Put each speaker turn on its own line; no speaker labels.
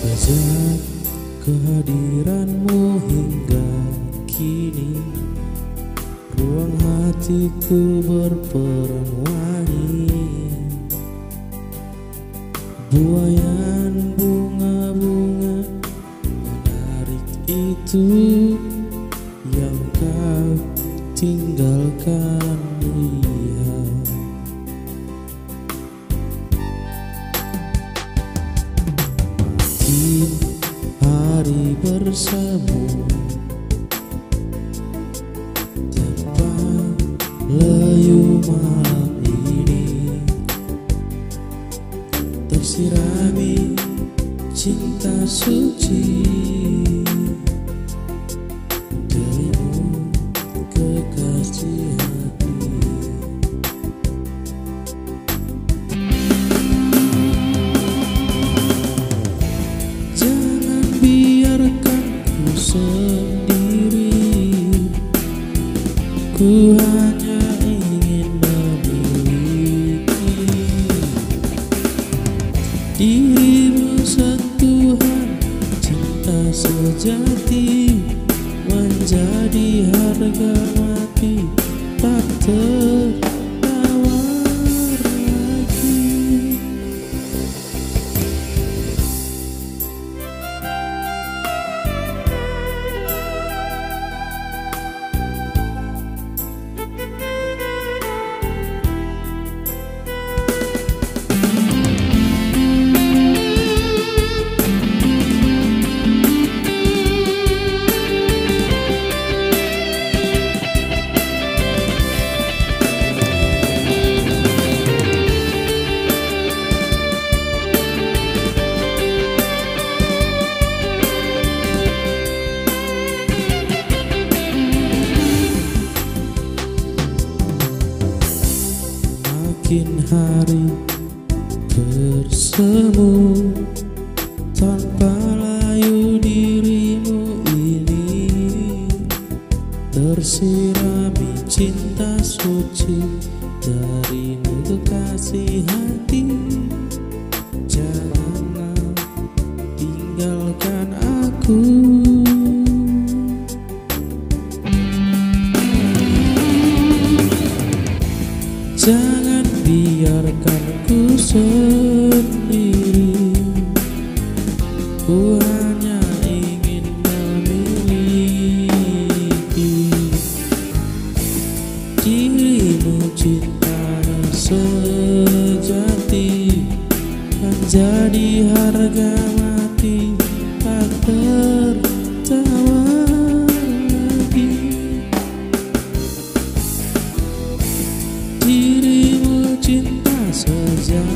Sejak kehadiranmu hingga kini, ruang hatiku berperan wangi. Buayan bunga-bunga menarik itu yang kau tinggalkan dia. Makin hari bersama tanpa layu malam ini, tersirami cinta suci darimu, kekasih hati. Jangan biarkan ku sendiri, ku hanya ingin memiliki dirimu, sentuhan cinta sejati menjadi harga mati tak tertawar lagi. Makin hari bersemu tanpa layu, dirimu ini tersirami cinta suci darimu, kekasih hati. Janganlah tinggalkan aku. Jangan biarkan ku sendiri, ku hanya ingin memiliki dirimu, cinta sejati menjadi harga mati tak tertawar lagi. Dirimu cinta sejati